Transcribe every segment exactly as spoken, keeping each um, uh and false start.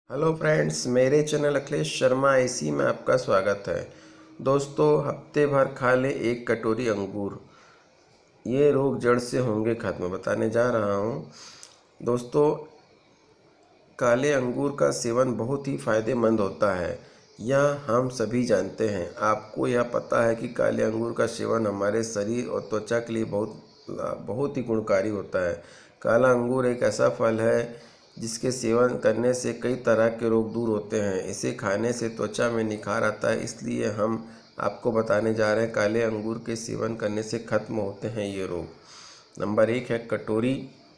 Hello friends, मेरे channel Akhilesh Sharma AC में आपका स्वागत है। दोस्तों, हफ्ते भर खा ले एक कटोरी अंगूर, ये रोग जड़ से होंगे खत्म, बताने जा रहा हूँ। दोस्तों, काले अंगूर का सेवन बहुत ही फायदेमंद होता है, यह हम सभी जानते हैं। आपको यह पता है कि काले अंगूर का सेवन हमारे शरीर और त्वचा के लिए बहुत बहुत ही गुणकारी होता है। काला अंगूर एक ऐसा फल है जिसके सेवन करने से कई तरह के रोग दूर होते हैं। इसे खाने से त्वचा में निखार आता है, इसलिए हम आपको बताने जा रहे हैं काले अंगूर के सेवन करने से खत्म होते हैं ये रोग। नंबर एक है कटोरी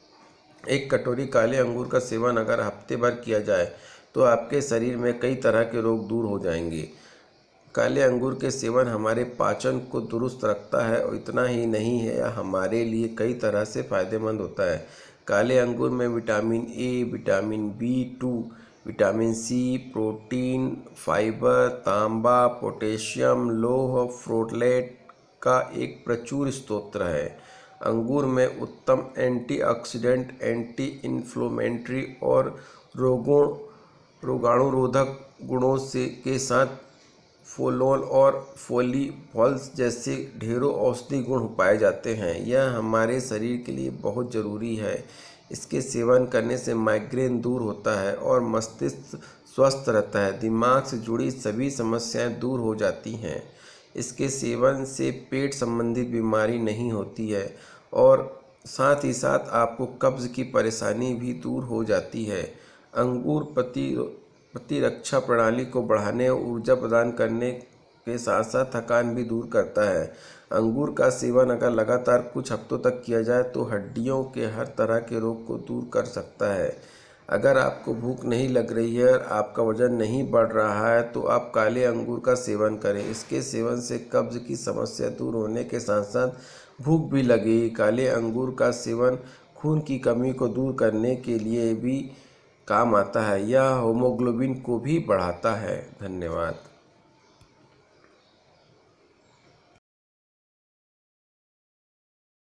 एक कटोरी काले अंगूर का सेवन अगर हफ्ते भर किया जाए तो आपके शरीर में कई तरह के रोग दूर हो जाएंगे। काले अंगूर के सेवन हमारे पाचन को दुरुस्त रखता है और इतना ही नहीं है, यह हमारे लिए कई तरह से फायदेमंद होता है। काले अंगूर में vitamin A, vitamin B two, vitamin C, protein, fibre, तांबा, पोटेशियम, लौह, फोलेट का एक प्रचुर स्रोत है। अंगूर में उत्तम एंटीऑक्सीडेंट, एंटी इन्फ्लेमेटरी और रोगों रोगाणुरोधक गुणों से के साथ फोलोल और फोलिफॉल्स जैसे ढेरों औषधि गुण पाए जाते हैं। यह हमारे शरीर के लिए बहुत ज़रूरी है। इसके सेवन करने से माइग्रेन दूर होता है और मस्तिष्क स्वस्थ रहता है। दिमाग से जुड़ी सभी समस्याएं दूर हो जाती हैं। इसके सेवन से पेट संबंधित बीमारी नहीं होती है और साथ ही साथ आपको कब्ज़ की परेशानी भी दूर हो जाती है। अंगूर पति प्रतिरक्षा प्रणाली को बढ़ाने और ऊर्जा प्रदान करने के साथ साथ थकान भी दूर करता है। अंगूर का सेवन अगर लगातार कुछ हफ्तों तक किया जाए तो हड्डियों के हर तरह के रोग को दूर कर सकता है। अगर आपको भूख नहीं लग रही है और आपका वजन नहीं बढ़ रहा है तो आप काले अंगूर का सेवन करें। इसके सेवन से कब्ज़ की समस्या दूर होने के साथ साथ भूख भी लगेगी। काले अंगूर का सेवन खून की कमी को दूर करने के लिए भी काम आता है। यह हीमोग्लोबिन को भी बढ़ाता है। धन्यवाद।